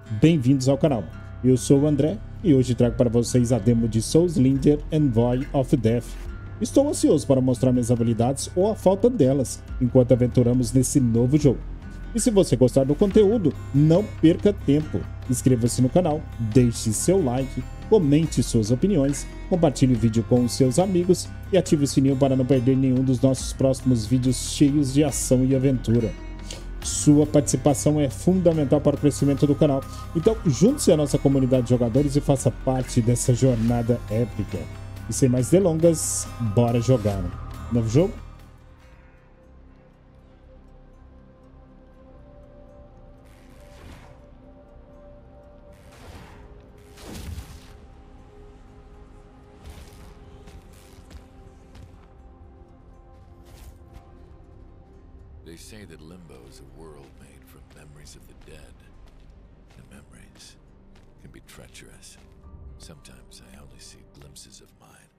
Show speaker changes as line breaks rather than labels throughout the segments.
Bem-vindos ao canal. Eu sou o André e hoje trago para vocês a demo de Soulslinger Envoy of Death. Estou ansioso para mostrar minhas habilidades ou a falta delas enquanto aventuramos nesse novo jogo. E se você gostar do conteúdo, não perca tempo. Inscreva-se no canal, deixe seu like, comente suas opiniões, compartilhe o vídeo com os seus amigos e ative o sininho para não perder nenhum dos nossos próximos vídeos cheios de ação e aventura. Sua participação é fundamental para o crescimento do canal. Então, junte-se à nossa comunidade de jogadores e faça parte dessa jornada épica. E sem mais delongas, bora jogar. Novo jogo?
They say that Limbo is a world made from memories of the dead. And memories can be treacherous. Sometimes I only see glimpses of mine.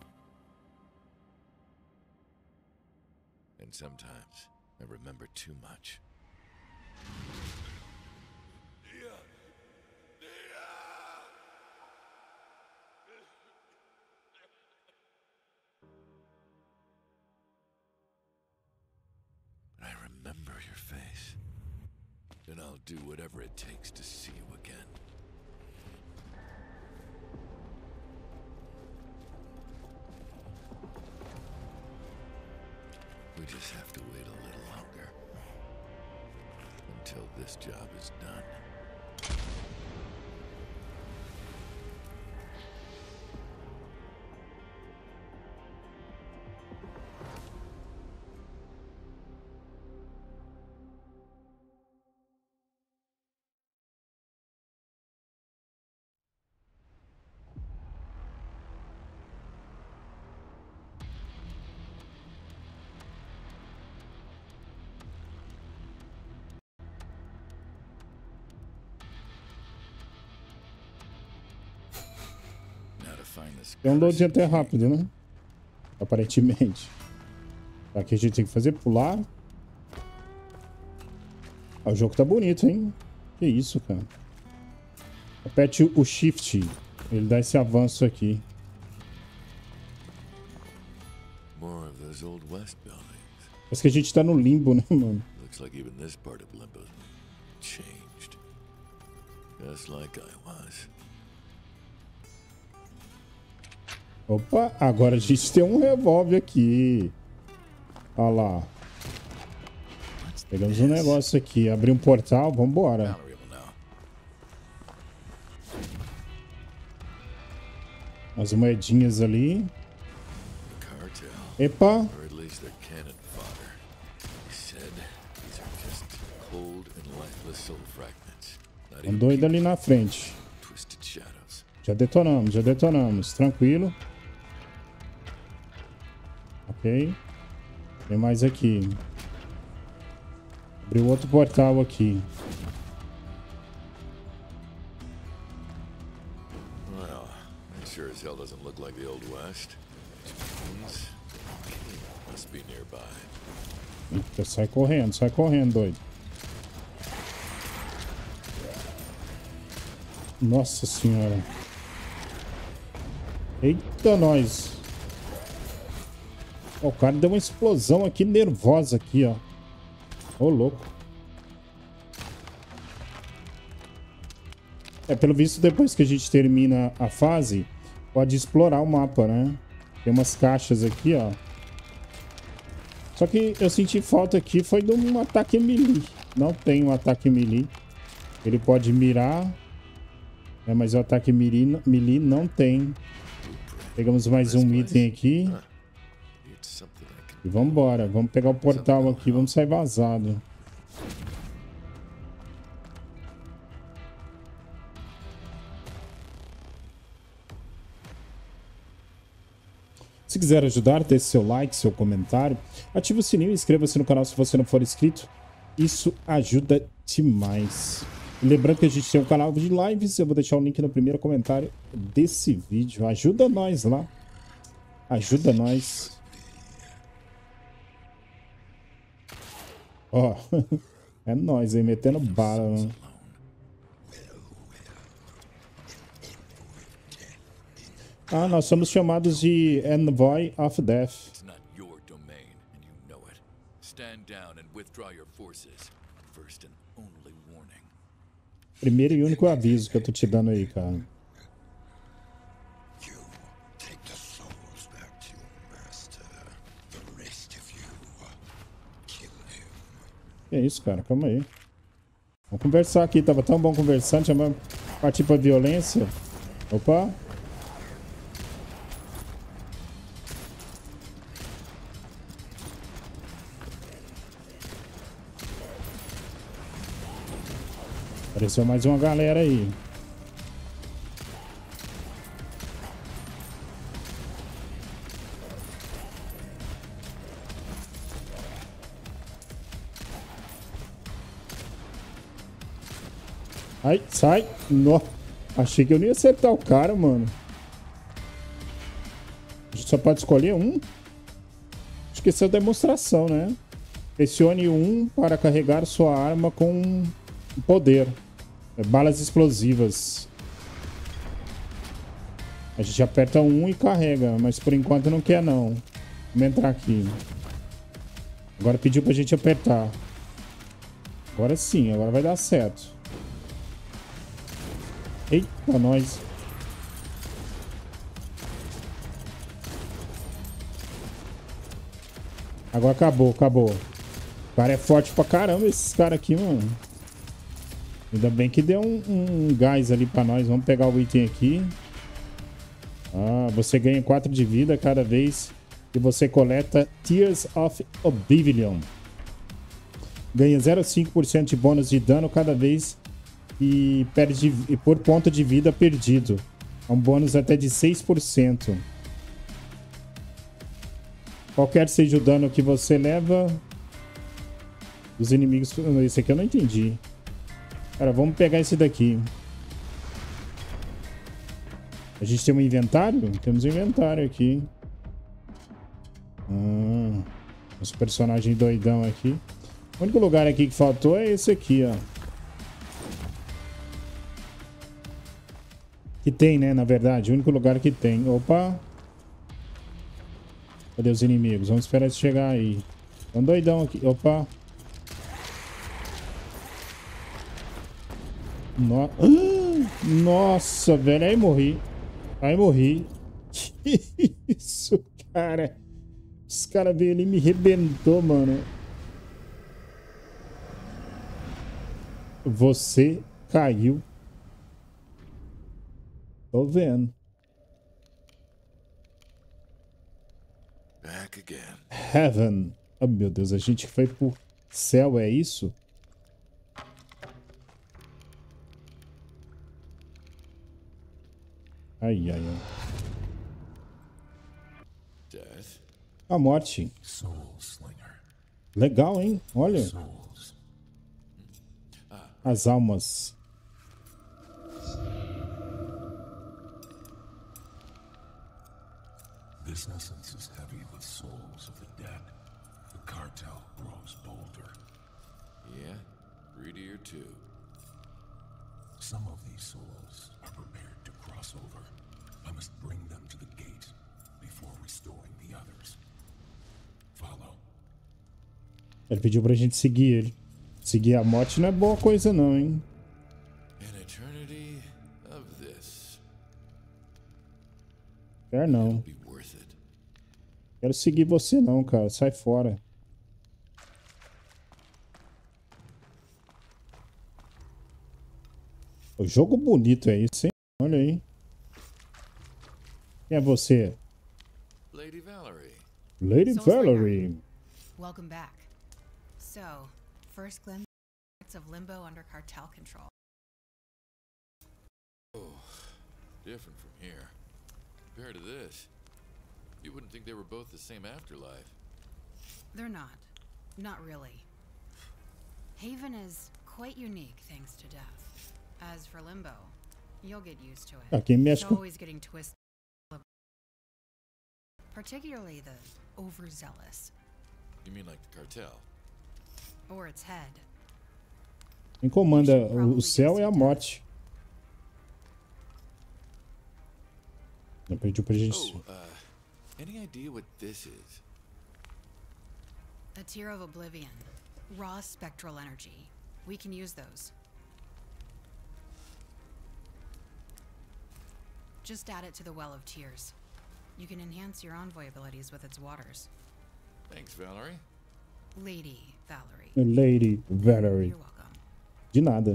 And sometimes I remember too much. I remember your face. And I'll do whatever it takes to see you again. We just have to wait a little longer. Until this job is done.
É um load até rápido, né? Aparentemente. Aqui a gente tem que fazer pular. Ah, o jogo tá bonito, hein? Que isso, cara. Aperte o Shift. Ele dá esse avanço aqui. Parece que a gente tá no limbo, né, mano?
Looks like even this part of Limbo's changed. Just like I was.
Opa, agora a gente tem um revólver aqui. Olha lá. Pegamos um negócio aqui. Abrir um portal, vambora. Umas moedinhas ali. Epa. Um doido ali na frente. Já detonamos. Tranquilo. Ok. Tem mais aqui. Abriu outro portal aqui.
Well, it sure as hell doesn't look like the Old West. Must be nearby.
Eita, sai correndo, doido. Nossa senhora. Eita, nós. O cara deu uma explosão aqui, nervosa aqui, ó. Ô, louco. Pelo visto, depois que a gente termina a fase, pode explorar o mapa, né? Tem umas caixas aqui, ó. Só que eu senti falta aqui, foi de um ataque melee. Não tem um ataque melee. Ele pode mirar, mas o ataque melee não tem. Pegamos mais um item aqui. E vamos embora. Vamos pegar o portal aqui. Vamos sair vazado. Se quiser ajudar, deixe seu like, seu comentário. Ative o sininho e inscreva-se no canal se você não for inscrito. Isso ajuda demais. E lembrando que a gente tem um canal de lives. Eu vou deixar o link no primeiro comentário desse vídeo. Ajuda nós lá. Ajuda nós. Ó, é nóis, hein? Metendo bala, mano. Ah, nós somos chamados de Envoy of Death.
It's not your domain, and you know it. Stand down and withdraw your forces. First and only warning.
Primeiro e único aviso que eu tô te dando aí, cara.
You take the souls back to your master. The rest of you kill him.
Que é isso, cara? Calma aí. Vamos conversar aqui. Tava tão bom conversando. Chamar partir pra violência. Opa. Apareceu mais uma galera aí. Ai, sai. No. Achei que eu não ia acertar o cara, mano. A gente só pode escolher um? Esqueceu a demonstração, né? Pressione 1 para carregar sua arma com poder. Balas explosivas. A gente aperta 1 e carrega, mas por enquanto não quer não. Vamos entrar aqui. Agora pediu pra gente apertar. Agora sim, agora vai dar certo. Eita, nós. Agora acabou, acabou. O cara é forte pra caramba, esses caras aqui, mano. Ainda bem que deu um gás ali pra nós. Vamos pegar o item aqui. Ah, você ganha 4 de vida cada vez que você coleta Tears of Oblivion. Ganha 0,5% de bônus de dano cada vez e perde por ponto de vida perdido. É um bônus até de 6%. Qualquer seja o dano que você leva, os inimigos... Esse aqui eu não entendi. Cara, vamos pegar esse daqui. A gente tem um inventário? Temos um inventário aqui. Os personagens doidão aqui. O único lugar aqui que faltou é esse aqui, ó. Que tem, né? Na verdade, o único lugar que tem. Opa! Cadê os inimigos? Vamos esperar eles chegar aí. Tão doidão aqui. Opa! Nossa, velho. Aí morri. Aí morri. Que isso, cara? Os caras veio ali e me arrebentou, mano. Você caiu. Tô vendo.
Back again.
Heaven. Oh, meu Deus. A gente foi pro céu, é isso? Ai, ai, ai.
Death.
A morte.
Soul Slinger.
Legal, hein? Olha.
Souls.
As almas.
This essence is heavy with souls of the dead. The cartel grows bolder.
Yeah, greedier too.
Some of these souls are prepared to cross over. I must bring them to the gate before restoring the others. Follow.
Ele pediu pra gente seguir ele. Seguir a morte não é boa coisa não, hein?
An eternity of this.
Quer não.
Be worth it.
Quero seguir você não, cara. Sai fora. O jogo bonito é esse, hein? Olha aí. Quem é você?
Lady Valerie.
Lady
Soul Slinger.
Valerie.
Welcome back. So, first glimpse of Limbo under cartel control.
Different from here. Compared to this, you wouldn't think they were both the same afterlife.
They're not. Not really. Haven is quite unique thanks to death. As for Limbo, you'll get used to it.
Aqui mexe
It's
com...
always getting twisted. Particularly the overzealous.
You mean like the cartel?
Or its head.
Quem comanda o céu é a morte. Não pediu pra gente...
Any idea what this is?
A tear of oblivion. Raw spectral energy. We can use those. Just add it to the Well of Tears. You can enhance your envoy abilities with its waters.
Thanks, Valerie.
Lady Valerie.
Lady Valerie.
You're welcome.
De nada.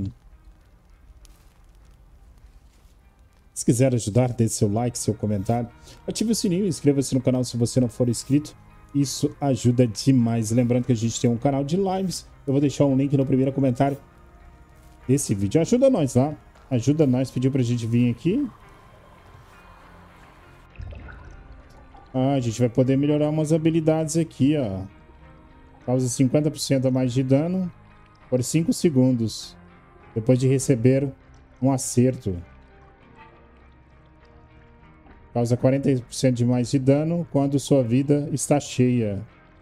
Se quiser ajudar, deixe seu like, seu comentário. Ative o sininho e inscreva-se no canal se você não for inscrito. Isso ajuda demais. Lembrando que a gente tem um canal de lives. Eu vou deixar um link no primeiro comentário desse vídeo. Ajuda nós lá. Ajuda nós. Pediu pra gente vir aqui. Ah, a gente vai poder melhorar umas habilidades aqui, ó. Causa 50% a mais de dano por 5 segundos. Depois de receber um acerto. Causa 40% de mais de dano quando sua vida está cheia.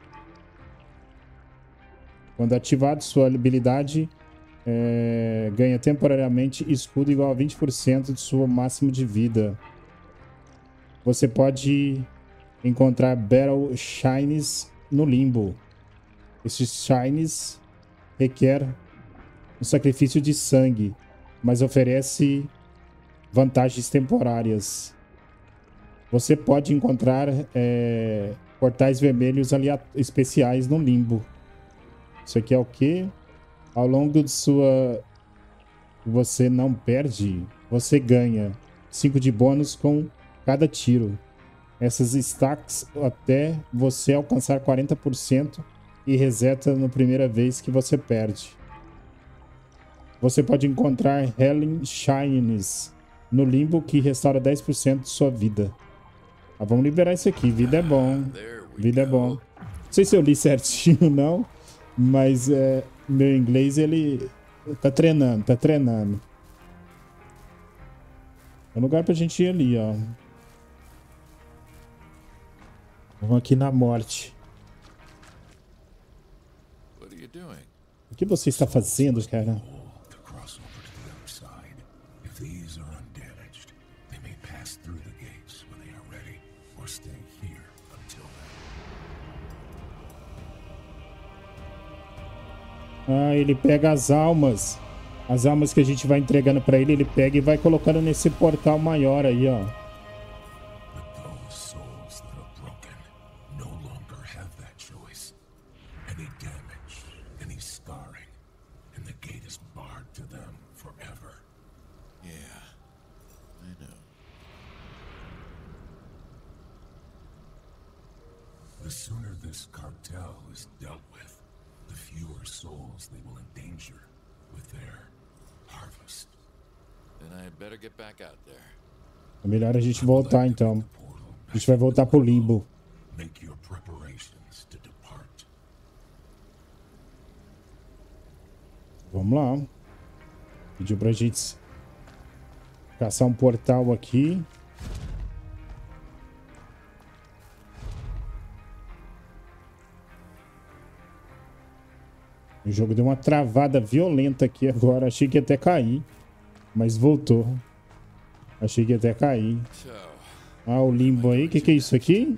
Quando ativado, sua habilidade ganha temporariamente escudo igual a 20% de sua máximo de vida. Você pode encontrar Battle Shines no limbo. Esses Shines requer um sacrifício de sangue, mas oferece vantagens temporárias. Você pode encontrar portais vermelhos especiais no limbo. Isso aqui é o que? Ao longo de sua... Você não perde, você ganha 5 de bônus com cada tiro. Essas stacks até você alcançar 40% e reseta na primeira vez que você perde. Você pode encontrar Helling Shines no limbo que restaura 10% de sua vida. Ah, vamos liberar isso aqui. Vida é bom. Vida é bom. Não sei se eu li certinho, não. Mas meu inglês, ele tá treinando, tá treinando. É um lugar pra gente ir ali, ó. Vamos aqui na morte. O que você está fazendo, cara? Ah, ele pega as almas. As almas que a gente vai entregando pra ele, ele pega e vai colocando nesse portal maior aí, ó.
The sooner this cartel is dealt with, the fewer souls they will endanger with their harvest.
Then I better get back out there.
É melhor a gente voltar então. A gente vai voltar pro limbo.
Make your preparations to depart.
Vamos lá. Pediu pra gente caçar um portal aqui. O jogo deu uma travada violenta aqui agora. Achei que ia até cair. Mas voltou. Achei que ia até cair. Ah, o limbo aí. O que é isso aqui?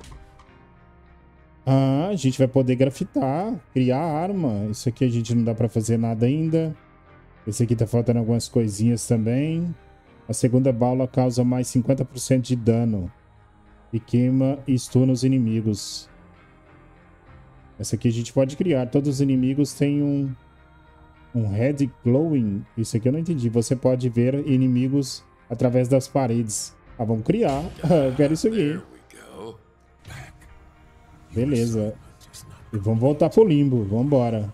Ah, a gente vai poder grafitar. Criar arma. Isso aqui a gente não dá pra fazer nada ainda. Esse aqui tá faltando algumas coisinhas também. A segunda bala causa mais 50% de dano. E queima e stuna os inimigos. Essa aqui a gente pode criar. Todos os inimigos têm um head glowing. Isso aqui eu não entendi. Você pode ver inimigos através das paredes. Ah, vamos criar. Eu quero isso aqui. Beleza. E vamos voltar pro limbo. Vamos embora.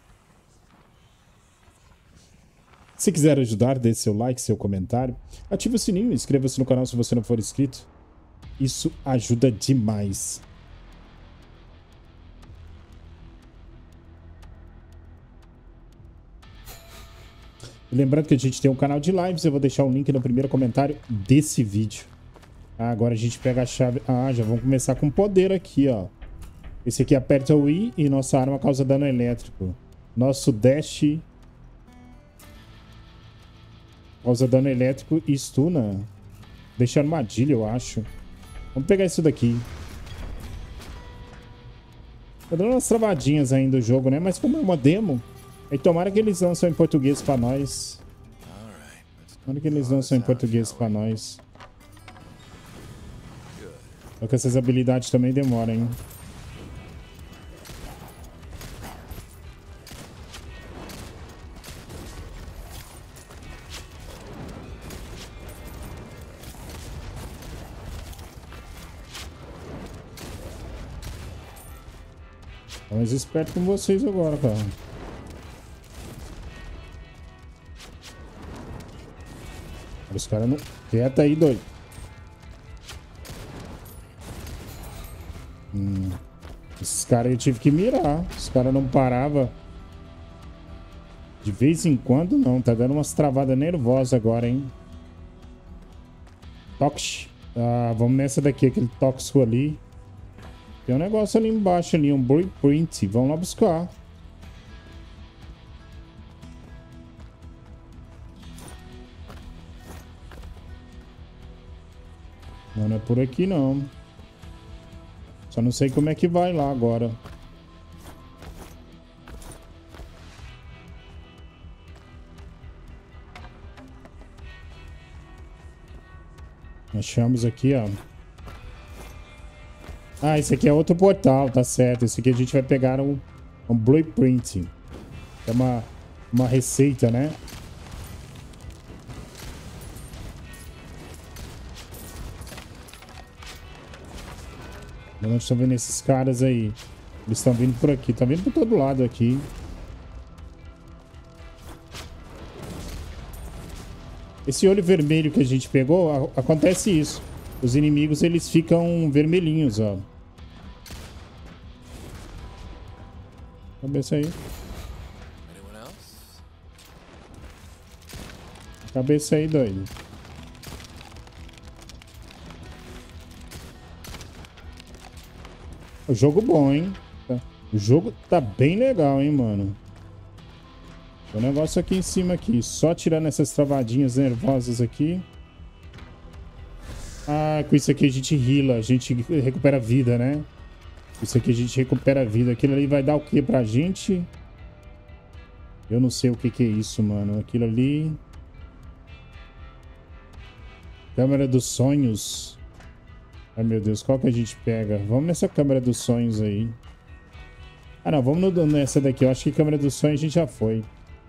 Se quiser ajudar, deixe seu like, seu comentário. Ative o sininho e inscreva-se no canal se você não for inscrito. Isso ajuda demais. Lembrando que a gente tem um canal de lives, eu vou deixar o link no primeiro comentário desse vídeo. Ah, agora a gente pega a chave... Ah, já vamos começar com poder aqui, ó. Esse aqui aperta o I e nossa arma causa dano elétrico. Nosso dash causa dano elétrico e stuna. Deixa armadilha, eu acho. Vamos pegar isso daqui. Tá dando umas travadinhas ainda o jogo, né? Mas como é uma demo, aí tomara que eles lançam em português pra nós. Tomara que eles lançam em português pra nós. Só que essas habilidades também demoram, hein? Tô mais esperto com vocês agora, cara. Os caras não... Quieta aí, doido. Esses caras eu tive que mirar. Os caras não paravam. De vez em quando, não. Tá dando umas travadas nervosas agora, hein? Tox. Ah, vamos nessa daqui. Aquele tóxico ali. Tem um negócio ali embaixo, ali. Um blueprint. Vamos lá buscar. Não é por aqui, não. Só não sei como é que vai lá agora. Achamos aqui, ó. Ah, esse aqui é outro portal, tá certo. Esse aqui a gente vai pegar um blueprint. É uma receita, né? Nós estamos vendo esses caras aí. Eles estão vindo por aqui. Tá vindo por todo lado aqui. Esse olho vermelho que a gente pegou, acontece isso. Os inimigos, eles ficam vermelhinhos, ó. Cabeça aí. Cabeça aí, doido. O jogo bom, hein? O jogo tá bem legal, hein, mano? Tem um negócio aqui em cima aqui. Só tirando essas travadinhas nervosas aqui. Ah, com isso aqui a gente heala. A gente recupera vida, né? Isso aqui a gente recupera vida. Aquilo ali vai dar o que pra gente? Eu não sei o que que é isso, mano. Aquilo ali... Câmera dos sonhos. Ai, meu Deus. Qual que a gente pega? Vamos nessa câmera dos sonhos aí. Ah, não. Vamos nessa daqui. Eu acho que câmera dos sonhos a gente já foi.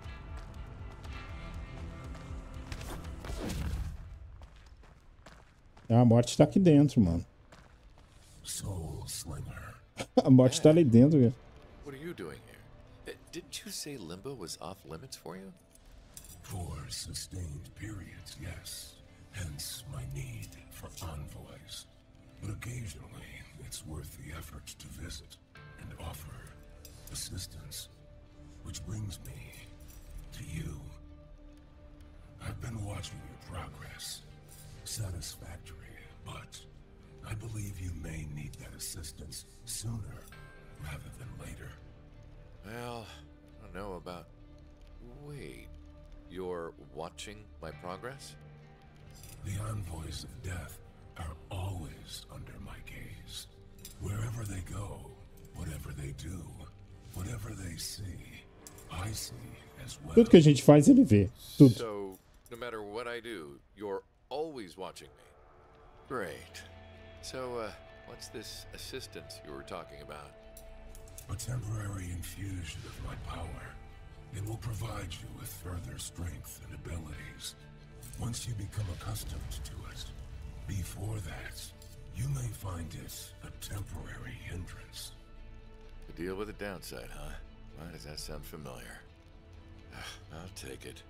Ah, a morte tá aqui dentro, mano.
Soul Slinger.
A morte tá ali dentro, cara.
What are you doing here? Didn't you say Limbo was off limits for you?
For sustained periods, yes. Hence my need for envoys. But occasionally, it's worth the effort to visit and offer assistance. Which brings me to you. I've been watching your progress. Satisfactory, but I believe you may need that assistance sooner rather than later.
Well, I don't know about... Wait, you're watching my progress?
The envoys of death are always under my gaze. Wherever they go, whatever they do, whatever they see, I see as well.
Tudo que a gente faz, ele vê. Tudo.
So, no matter what I do, you're always watching me. Great. So, what's this assistance you were talking about?
A temporary infusion of my power. It will provide you with further strength and abilities. Once you become accustomed to it. Before that, you may find it a temporary hindrance.
To deal with the downside, huh? Why does that sound familiar? I'll take it.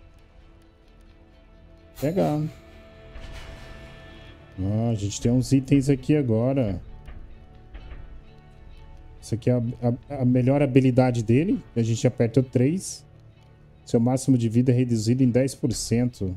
Legal. Ah, a gente tem uns itens aqui agora. Isso aqui é a melhor habilidade dele. A gente aperta o 3. Seu máximo de vida é reduzido em 10%.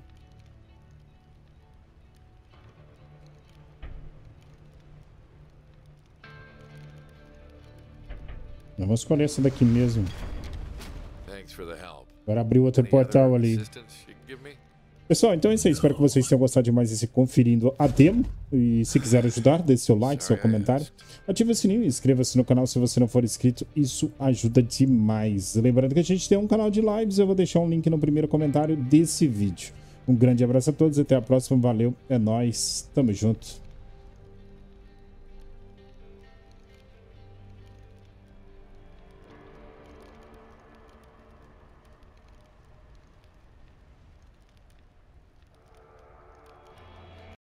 Vamos escolher essa daqui mesmo.
Thanks for the help.
Agora abriu outro
Any
portal
other
ali.
assistance you can give me?
Pessoal, então é isso aí. Espero que vocês tenham gostado de mais esse Conferindo a Demo. E se quiser ajudar, deixe seu like, seu comentário. Ative o sininho e inscreva-se no canal se você não for inscrito. Isso ajuda demais. Lembrando que a gente tem um canal de lives. Eu vou deixar um link no primeiro comentário desse vídeo. Um grande abraço a todos. Até a próxima. Valeu. É nóis. Tamo junto.